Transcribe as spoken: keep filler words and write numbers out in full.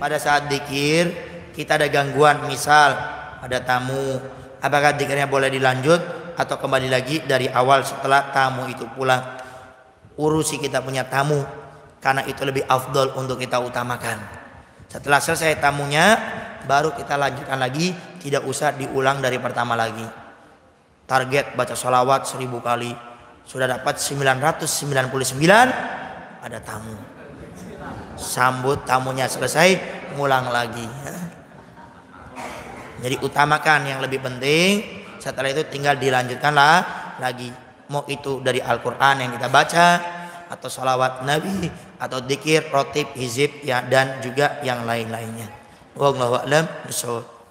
pada saat dzikir kita ada gangguan, misal ada tamu, apakah dzikirnya boleh dilanjut atau kembali lagi dari awal setelah tamu itu pulang? Urusi kita punya tamu, karena itu lebih afdol untuk kita utamakan. Setelah selesai tamunya baru kita lanjutkan lagi, tidak usah diulang dari pertama lagi. Target baca sholawat seribu kali, sudah dapat sembilan ratus sembilan puluh sembilan, ada tamu, sambut tamunya selesai, ngulang lagi. Jadi utamakan yang lebih penting, setelah itu tinggal dilanjutkanlah lagi. Mau itu dari Al-Quran yang kita baca, atau sholawat Nabi, atau dzikir, rotib, hizib ya, dan juga yang lain-lainnya. Wallahu a'lam bishawab.